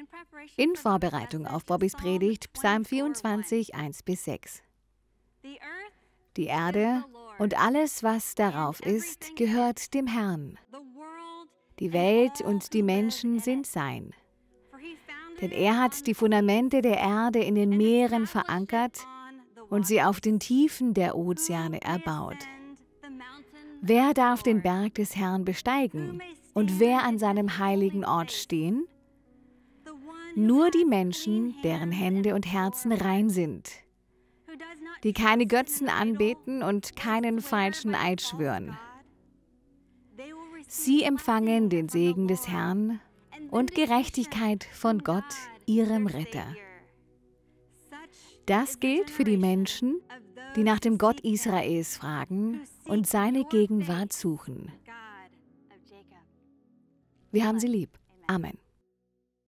In Vorbereitung auf Bobbys Predigt, Psalm 24, 1-6. Die Erde und alles, was darauf ist, gehört dem Herrn. Die Welt und die Menschen sind sein. Denn er hat die Fundamente der Erde in den Meeren verankert und sie auf den Tiefen der Ozeane erbaut. Wer darf den Berg des Herrn besteigen und wer an seinem heiligen Ort stehen? Nur die Menschen, deren Hände und Herzen rein sind, die keine Götzen anbeten und keinen falschen Eid schwören. Sie empfangen den Segen des Herrn und Gerechtigkeit von Gott, ihrem Retter. Das gilt für die Menschen, die nach dem Gott Israels fragen und seine Gegenwart suchen. Wir haben sie lieb. Amen.